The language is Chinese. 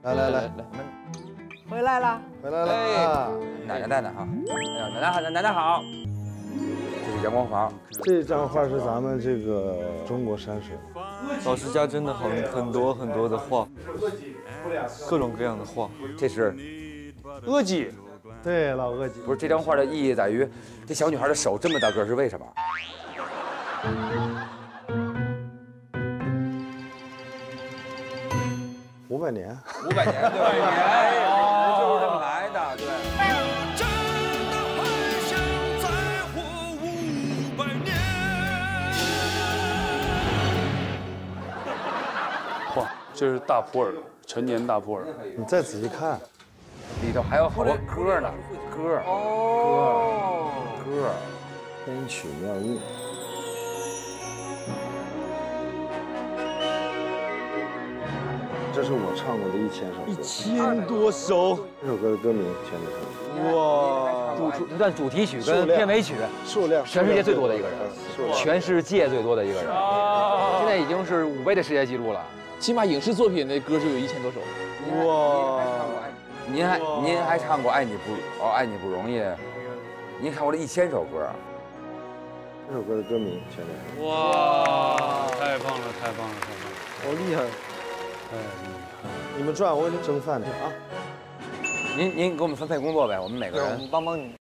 来， 回来啦！ 回来了。 奶奶哈，哎呀，奶奶好。这是阳光房。 这张画是咱们这个中国山水。 老师家真的很多的画，各种各样的画。 这是额吉， 对，老额吉。 不是这张画的意义在于，这小女孩的手这么大个是为什么 ？500年。 500年，对吧？就是这么来的，对。 哇，这是大普洱，陈年大普洱。 你再仔细看， 里头还有好多歌呢，歌。 编曲妙韵。这是我唱过的1000首歌。 1000多首。 这首歌的歌名全都唱哇！ 你看主题曲跟片尾曲， 数量全世界最多的一个人，全世界最多的一个人，现在已经是5倍的世界纪录了。 起码影视作品的歌就有1000多首。 哇！ 您还唱过《爱你不容易》，您唱过这1000首歌。 这首歌的歌名全都唱。 哇，太棒了，太棒了，太棒了！ 好厉害！你们转，我给你蒸饭去啊。 您给我们分配工作呗，我们每个人帮你。